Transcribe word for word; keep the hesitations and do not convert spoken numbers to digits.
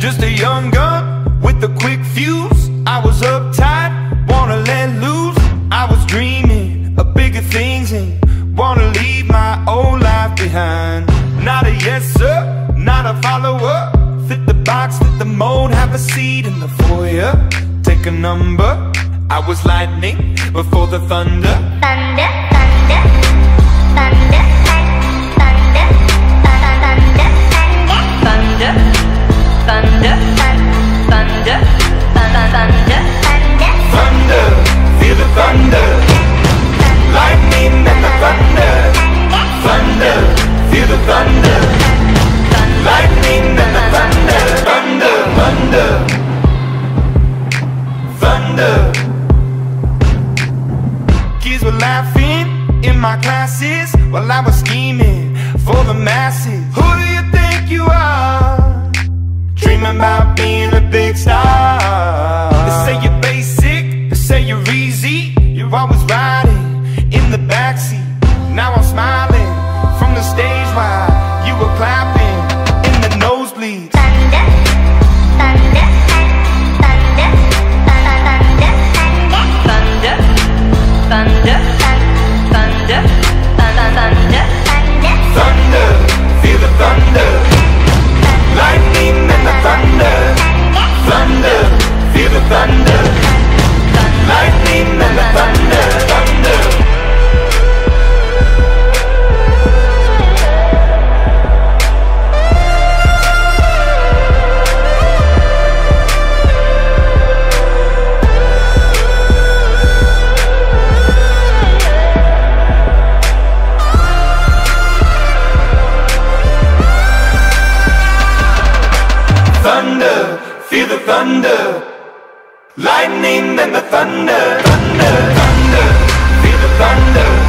Just a young gun with a quick fuse. I was uptight, wanna let loose. I was dreaming of bigger things and wanna leave my old life behind. Not a yes sir, not a follower. Fit the box, fit the mold, have a seat in the foyer. Take a number. I was lightning before the thunder. Thunder, thunder, thunder, thunder, thunder, thunder, thunder, thunder, thunder, thunder, thunder, feel the thunder. Lightning and the thunder. Thunder, feel the thunder. Lightning and the thunder. Thunder, thunder, thunder. Kids were laughing in my classes while I was scheming for the masses. Who do you think you are? Dreaming about being a big star. They say you're basic, they say you're easy. You're always riding in the backseat. Now I'm smiling from the stage while you were clapping in the nosebleeds. thunder, thunder, thunder, thunder, thunder, thunder, thunder, thunder, Thunder, feel the thunder. Lightning and the thunder. Thunder, feel the thunder. Lightning and the thunder. Thunder. Thunder, feel the thunder. Lightning and the thunder. Thunder, thunder, feel the thunder.